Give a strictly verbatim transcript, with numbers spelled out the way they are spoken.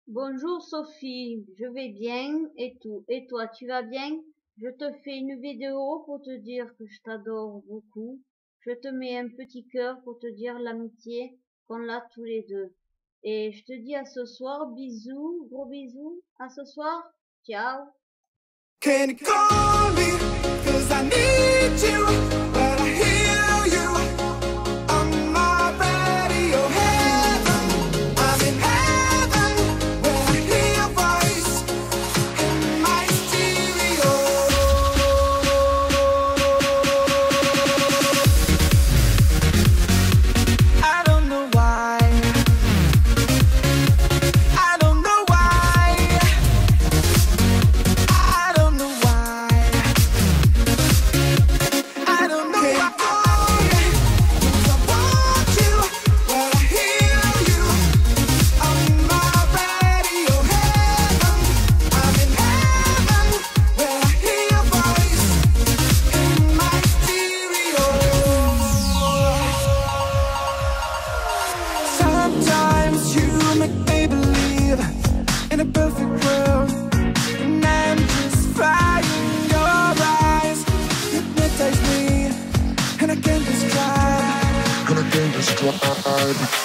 Bonjour Sophie, je vais bien et tout. Et toi, tu vas bien? Je te fais une vidéo pour te dire que je t'adore beaucoup. Je te mets un petit cœur pour te dire l'amitié qu'on a tous les deux. Et je te dis à ce soir, bisous, gros bisous. À ce soir, ciao. Can you call me? 'Cause I need you, but I hear you on my radio heaven. I'm in heaven when I hear your voice in my stereo. I don't know why. I don't know why. I don't know why. I don't know why. 'Cause I want you, but I hear you on my radio heaven. I'm in heaven when I hear your voice in my stereo. Sometimes you make me believe in a perfect world, and I'm just flying. Your eyes hypnotize me, and I can't describe. And I can't describe.